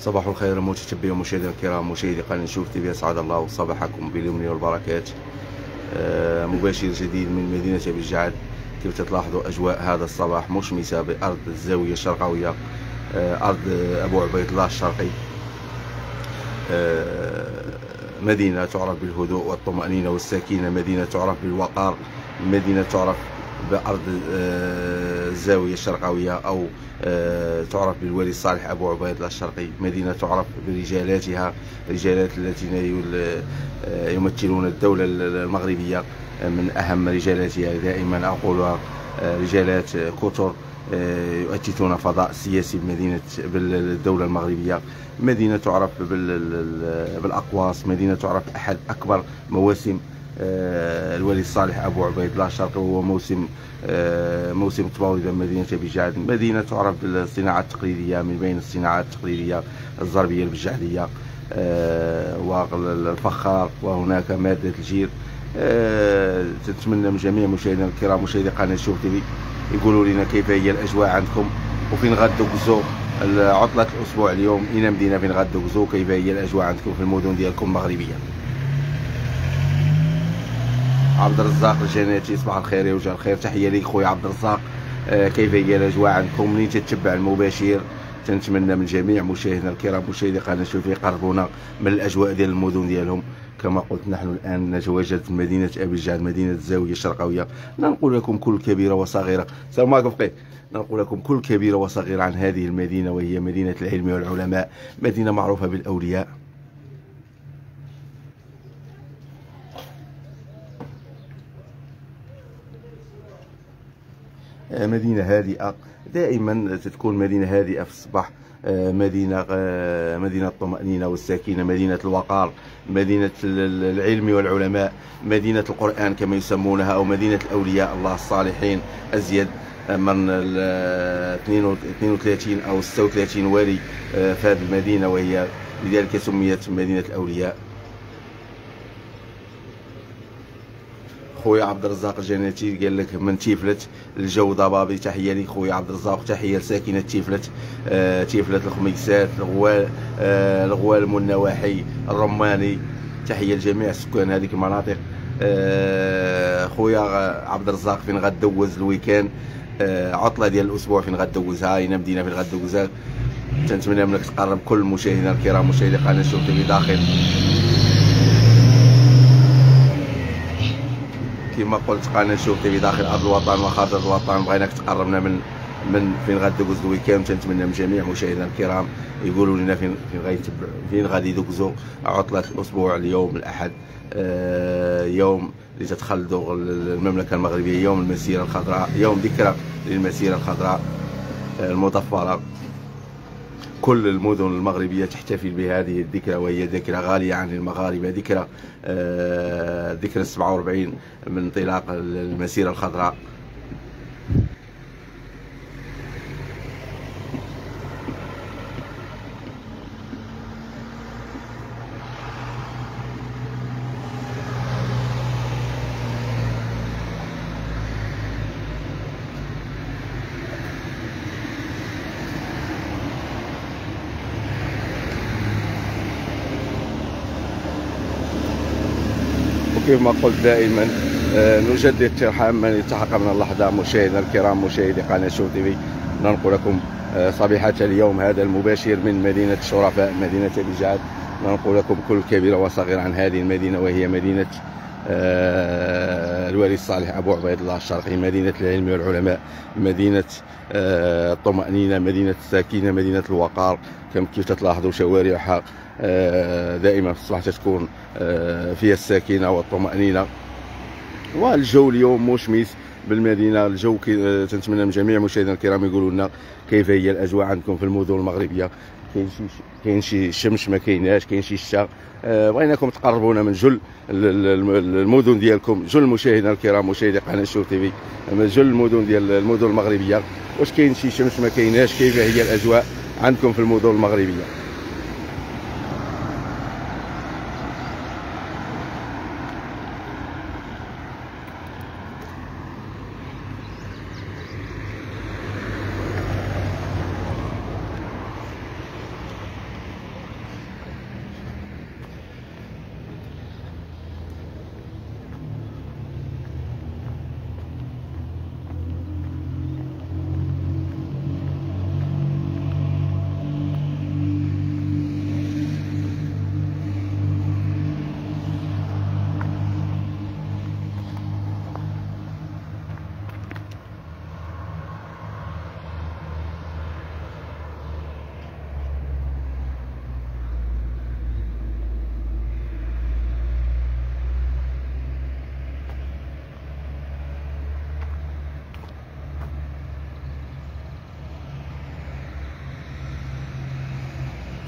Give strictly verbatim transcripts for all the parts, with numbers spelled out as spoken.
صباح الخير متتبعي ومشاهدينا الكرام، مشاهدي قناة نشوف تيفي، اسعد الله صباحكم باليمن والبركات. آه مباشر جديد من مدينة أبي الجعد. كيف تلاحظوا أجواء هذا الصباح مشمسة بأرض الزاوية الشرقاوية، آه أرض أبو عبيد الله الشرقي. آه مدينة تعرف بالهدوء والطمأنينة والسكينة، مدينة تعرف بالوقار، مدينة تعرف بأرض الزاوية الشرقاوية أو تعرف بالولي الصالح أبو عبيد الله الشرقي. مدينة تعرف برجالاتها، رجالات الذين يمثلون الدولة المغربية، من أهم رجالاتها دائما أقولها رجالات كثر يؤتتون فضاء سياسي بمدينة بالدولة المغربية. مدينة تعرف بالأقواس، مدينة تعرف أحد أكبر مواسم الولي الصالح أبو عبيد الله الشرقي، وهو موسم موسم التباويض مدينة أبي الجعد. مدينة تعرف بالصناعة التقليدية، من بين الصناعات التقليدية الزربية البجعدية والفخار، وهناك مادة الجير. تتمنى من جميع مشاهدينا الكرام، مشاهدي قناة شوف تيفي، يقولوا لنا كيف هي الأجواء عندكم، وفين غادوكزو عطلة الأسبوع اليوم، إلى مدينة فين غادوكزو، كيف هي الأجواء عندكم في المدن ديالكم المغربية. عبد الرزاق الجناتي، صباح الخير يا وجه الخير، تحيه ليك خويا عبد الرزاق. آه كيف هي الاجواء عندكم منين تتبع المباشر؟ تنتمنى من جميع مشاهدينا الكرام، مشاهدي قناه شوف، يقربونا من الاجواء ديال المدن ديالهم. كما قلت نحن الان نتواجد في مدينه ابي الجعد، مدينه الزاويه الشرقاويه. ننقل لكم كل كبيره وصغيره، السلام عليكم فقيه، ننقل لكم كل كبيره وصغيره عن هذه المدينه، وهي مدينه العلم والعلماء، مدينه معروفه بالاولياء. مدينة هادئة، دائما تكون مدينة هادئة في الصباح، مدينة مدينة الطمأنينة والسكينة، مدينة الوقار، مدينة العلم والعلماء، مدينة القرآن كما يسمونها، أو مدينة الأولياء الله الصالحين. أزيد من اثنين وثلاثين أو ستة وثلاثين والي في هذه المدينة، وهي لذلك سميت مدينة الأولياء. خويا عبد الرزاق الجناتي قال لك من تيفلت الجو ضبابي، تحيه لك خويا عبد الرزاق، تحيه لساكنه تيفلت، آه تيفلت الخميسات، الغوال، آه الغوال من النواحي، الرماني، تحيه لجميع سكان هذيك المناطق. آه خويا عبد الرزاق فين غدوز الويكان، آه عطله ديال الاسبوع فين غدوزها، اين مدينه فين غدوزها؟ تنتمنى منك تقرب كل مشاهدينا الكرام، مشاهدي قناه شوف تيفي داخل. كما قلت قناه شوف تيفي داخل ارض الوطن وخارج ارض الوطن، بغيناك تقربنا من من فين غادوز الويكاند. تنتمنى من جميع مشاهدينا الكرام يقولوا لنا فين فين غيتبع فين غادي يدوزوا عطله الاسبوع اليوم الاحد، آه يوم اللي تتخلد المملكه المغربيه، يوم المسيره الخضراء، يوم ذكرى للمسيره الخضراء المظفره. كل المدن المغربية تحتفل بهذه الذكرى، وهي ذكرى غالية عن المغاربة، ذكرى آه ذكرى السبعة وأربعين من انطلاق المسيرة الخضراء. كما قلت دائما نجدد الترحاب من التحق من اللحظة. مشاهدينا الكرام، مشاهدي قناة شوف تيفي، ننقل لكم صبيحة اليوم هذا المباشر من مدينة الشرفاء، مدينة أبي الجعد. ننقل لكم كل كبيرة وصغيرة عن هذه المدينة، وهي مدينة الولي الصالح أبو عبيد الله الشرقي، مدينة العلم والعلماء، مدينة الطمأنينة، مدينة السكينة، مدينة الوقار. كم كيف تلاحظوا شوارعها دائما في الصباح تكون فيها السكينة والطمأنينة، والجو اليوم مشمس بالمدينة. الجو تنتمنى من جميع مشاهدينا الكرام يقولوا لنا كيف هي الأجواء عندكم في المدن المغربية. كاين شي كاين شي شمس، ما كايناش، كاين شي شتا. بغيناكم تقربونا من جل المدن ديالكم، جل مشاهدينا الكرام، مشاهدي قناة شوف تيفي، من جل المدن ديال المدن المغربية. واش كاين شي شمس، ما كايناش، كيف هي الأجواء عندكم في المدن المغربية؟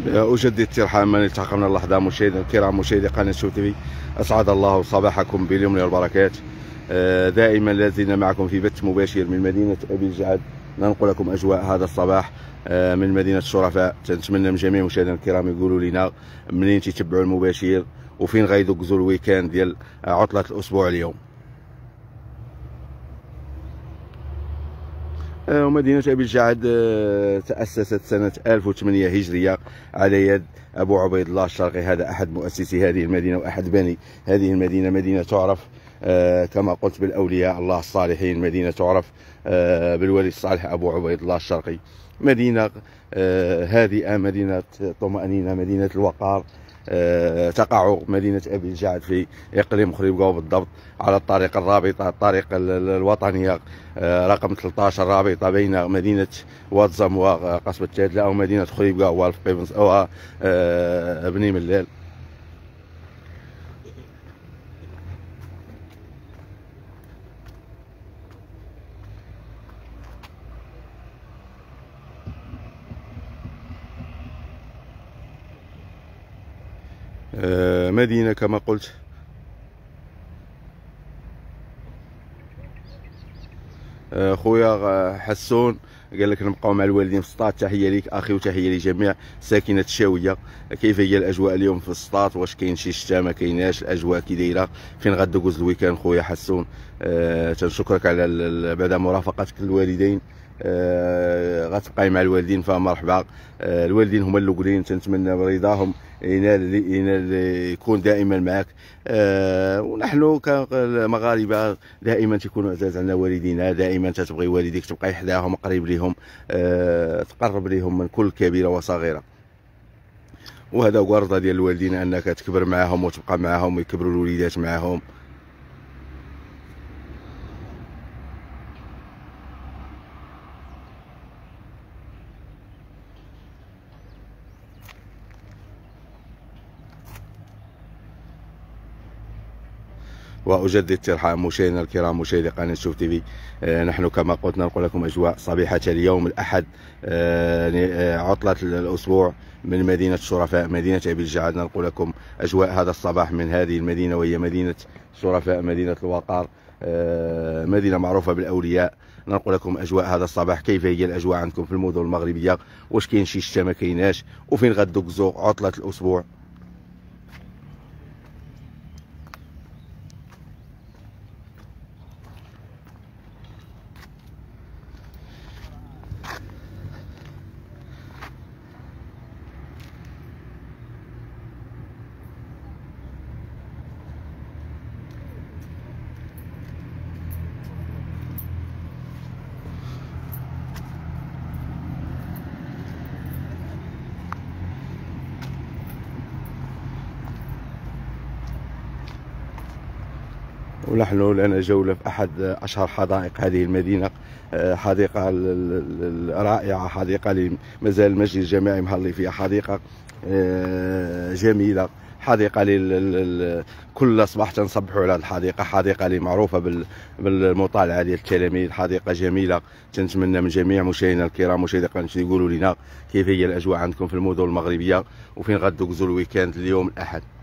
أجدد الترحاب من التحقنا اللحظة. مشاهدينا الكرام مشاهدي قناة شوف تي في، أسعد الله صباحكم باليمن والبركات. دائما لازلنا معكم في بث مباشر من مدينة أبي الجعد، ننقل لكم أجواء هذا الصباح من مدينة الشرفاء. نتمنى من جميع مشاهدينا الكرام يقولوا لنا منين تيتبعوا المباشر وفين غيدوزوا الويكاند ديال عطلة الأسبوع اليوم. ومدينة أبي الجعد تأسست سنة ألف وثمانمئة هجرية على يد أبو عبيد الله الشرقي، هذا أحد مؤسسي هذه المدينة وأحد بني هذه المدينة. مدينة تعرف كما قلت بالأولياء الله الصالحين، مدينة تعرف بالولي الصالح أبو عبيد الله الشرقي. مدينة هادئة، مدينة طمأنينة، مدينة الوقار. تقع مدينة أبي الجعد في إقليم خريبكا، بالضبط على الطريق الرابطة، الطريق الوطنية رقم ثلاثة عشر، رابطة بين مدينة واتزم وقصبة تادلة، أو مدينة خريبكا والفقيبنس أو بني ملال. مدينة كما قلت خويا حسون قال لك نبقاو مع الوالدين في السطات. تحيه ليك اخي وتحيه لجميع ساكنه الشاويه. كيف هي الاجواء اليوم في السطات؟ واش كاين شي شتا؟ ما كايناش؟ الاجواء كي دايره؟ فين غدوز الويكاند خويا حسون؟ أه تنشكرك على بعد مرافقتك للوالدين. أه غتبقاي مع الوالدين فمرحبا. أه الوالدين هما الاولين، تنتمنى برضاهم ينال ينال يكون دائما معك. أه ونحن كمغاربه دائما تيكونوا عزاز على والدينا، دائما تتبغي والديك تبقاي حداهم قريب لهم، أه تقرب لهم من كل كبيره وصغيره. وهذا هو الرضا ديال الوالدين، انك تكبر معاهم وتبقى معاهم ويكبروا الوليدات معاهم. واجدد الترحاب مشاهدينا الكرام مشاهدي قناه شوف تي في. آه نحن كما قلت ننقل لكم اجواء صبيحه اليوم الاحد، آه عطله الاسبوع من مدينه الشرفاء مدينه ابي الجعد. ننقل لكم اجواء هذا الصباح من هذه المدينه، وهي مدينه الشرفاء، مدينه الوقار، آه مدينه معروفه بالاولياء. ننقل لكم اجواء هذا الصباح. كيف هي الاجواء عندكم في المدن المغربيه؟ واش كاين شي شتا؟ ما كايناش؟ وفين غدوزوا عطله الاسبوع؟ ونحن لنا جولة في أحد أشهر حدائق هذه المدينة، حديقة رائعة، حديقة مازال المسجد الجامعي مهلي فيها، حديقة جميلة، حديقة لل كل صباح تنصبحوا على الحديقة، حديقة اللي معروفة بالمطالعة ديال التلاميذ، حديقة جميلة. تنتمنى من جميع مشاهدينا الكرام مشاهدي قناة يقولوا لنا كيف هي الأجواء عندكم في المدن المغربية، وفين غدوزوا الويكاند اليوم الأحد.